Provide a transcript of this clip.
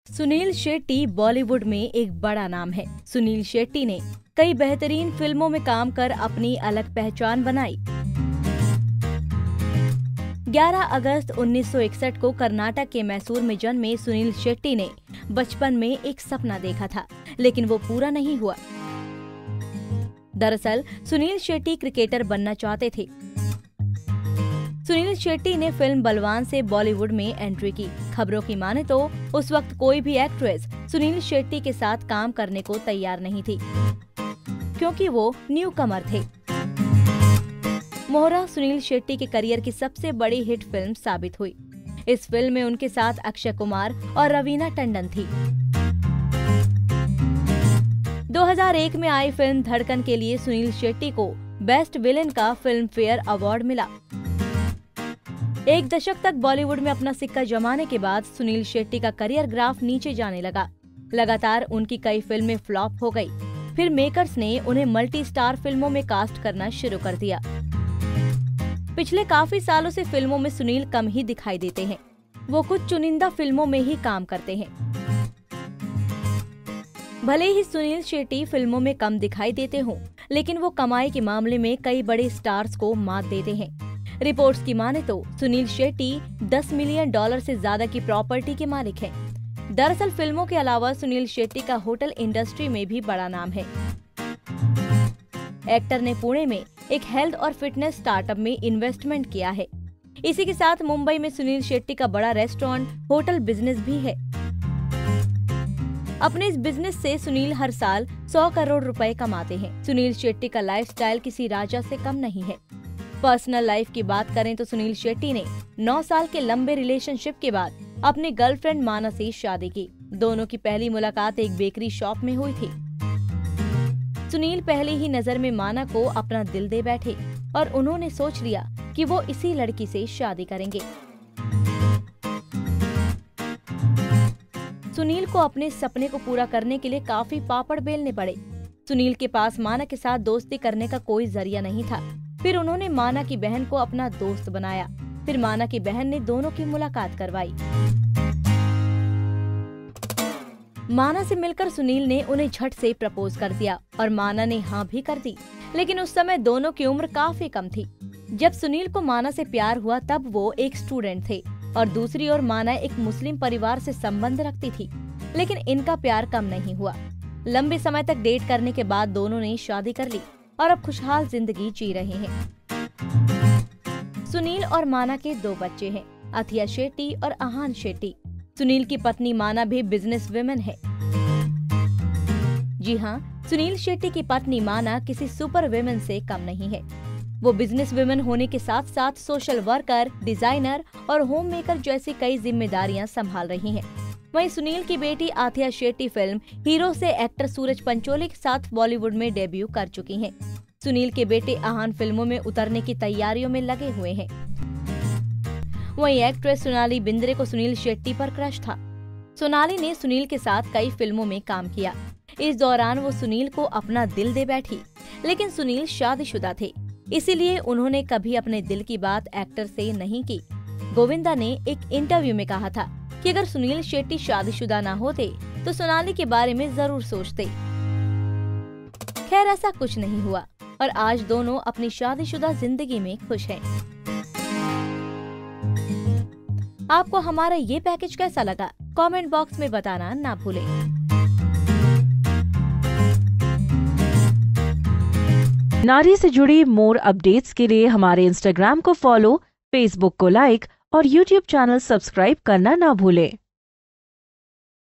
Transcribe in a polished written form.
सुनील शेट्टी बॉलीवुड में एक बड़ा नाम है। सुनील शेट्टी ने कई बेहतरीन फिल्मों में काम कर अपनी अलग पहचान बनाई। 11 अगस्त 1961 को कर्नाटक के मैसूर में जन्मे सुनील शेट्टी ने बचपन में एक सपना देखा था, लेकिन वो पूरा नहीं हुआ। दरअसल सुनील शेट्टी क्रिकेटर बनना चाहते थे। सुनील शेट्टी ने फिल्म बलवान से बॉलीवुड में एंट्री की। खबरों की माने तो उस वक्त कोई भी एक्ट्रेस सुनील शेट्टी के साथ काम करने को तैयार नहीं थी, क्योंकि वो न्यू कमर थे। मोहरा सुनील शेट्टी के करियर की सबसे बड़ी हिट फिल्म साबित हुई। इस फिल्म में उनके साथ अक्षय कुमार और रवीना टंडन थी। 2001 में आई फिल्म धड़कन के लिए सुनील शेट्टी को बेस्ट विलेन का फिल्म फेयर अवार्ड मिला। एक दशक तक बॉलीवुड में अपना सिक्का जमाने के बाद सुनील शेट्टी का करियर ग्राफ नीचे जाने लगा। लगातार उनकी कई फिल्में फ्लॉप हो गई। फिर मेकर्स ने उन्हें मल्टी स्टार फिल्मों में कास्ट करना शुरू कर दिया। पिछले काफी सालों से फिल्मों में सुनील कम ही दिखाई देते हैं। वो कुछ चुनिंदा फिल्मों में ही काम करते हैं। भले ही सुनील शेट्टी फिल्मों में कम दिखाई देते हों, लेकिन वो कमाई के मामले में कई बड़े स्टार्स को मात देते हैं। रिपोर्ट्स की माने तो सुनील शेट्टी $10 मिलियन से ज्यादा की प्रॉपर्टी के मालिक हैं। दरअसल फिल्मों के अलावा सुनील शेट्टी का होटल इंडस्ट्री में भी बड़ा नाम है। एक्टर ने पुणे में एक हेल्थ और फिटनेस स्टार्टअप में इन्वेस्टमेंट किया है। इसी के साथ मुंबई में सुनील शेट्टी का बड़ा रेस्टोरेंट होटल बिजनेस भी है। अपने इस बिजनेस से सुनील हर साल 100 करोड़ रुपए कमाते हैं। सुनील शेट्टी का लाइफस्टाइल किसी राजा से कम नहीं है। पर्सनल लाइफ की बात करें तो सुनील शेट्टी ने 9 साल के लंबे रिलेशनशिप के बाद अपनी गर्लफ्रेंड माना से शादी की। दोनों की पहली मुलाकात एक बेकरी शॉप में हुई थी। सुनील पहली ही नजर में माना को अपना दिल दे बैठे और उन्होंने सोच लिया कि वो इसी लड़की से शादी करेंगे। सुनील को अपने सपने को पूरा करने के लिए काफी पापड़ बेलने पड़े। सुनील के पास माना के साथ दोस्ती करने का कोई जरिया नहीं था। फिर उन्होंने माना की बहन को अपना दोस्त बनाया। फिर माना की बहन ने दोनों की मुलाकात करवाई। माना से मिलकर सुनील ने उन्हें झट से प्रपोज कर दिया और माना ने हाँ भी कर दी। लेकिन उस समय दोनों की उम्र काफी कम थी। जब सुनील को माना से प्यार हुआ तब वो एक स्टूडेंट थे और दूसरी ओर माना एक मुस्लिम परिवार से संबंध रखती थी। लेकिन इनका प्यार कम नहीं हुआ। लंबे समय तक डेट करने के बाद दोनों ने शादी कर ली और अब खुशहाल जिंदगी जी रहे हैं। सुनील और माना के 2 बच्चे हैं, अथिया शेट्टी और आहान शेट्टी। सुनील की पत्नी माना भी बिजनेस वुमेन है। जी हाँ, सुनील शेट्टी की पत्नी माना किसी सुपर वुमेन से कम नहीं है। वो बिजनेस वुमेन होने के साथ साथ सोशल वर्कर, डिजाइनर और होम मेकर जैसी कई जिम्मेदारियां संभाल रही हैं। वहीं सुनील की बेटी आथिया शेट्टी फिल्म हीरो से एक्टर सूरज पंचोली के साथ बॉलीवुड में डेब्यू कर चुकी हैं। सुनील के बेटे आहान फिल्मों में उतरने की तैयारियों में लगे हुए हैं। वहीं एक्ट्रेस सोनाली बिंद्रे को सुनील शेट्टी पर क्रश था। सोनाली ने सुनील के साथ कई फिल्मों में काम किया। इस दौरान वो सुनील को अपना दिल दे बैठी। लेकिन सुनील शादीशुदा थे, इसीलिए उन्होंने कभी अपने दिल की बात एक्टर से नहीं की। गोविंदा ने एक इंटरव्यू में कहा था कि अगर सुनील शेट्टी शादीशुदा न होते तो सोनाली के बारे में जरूर सोचते। खैर ऐसा कुछ नहीं हुआ और आज दोनों अपनी शादीशुदा जिंदगी में खुश हैं। आपको हमारा ये पैकेज कैसा लगा? कमेंट बॉक्स में बताना ना भूलें। नारी से जुड़ी मोर अपडेट्स के लिए हमारे इंस्टाग्राम को फॉलो, फेसबुक को लाइक और यूट्यूब चैनल सब्सक्राइब करना ना भूलें।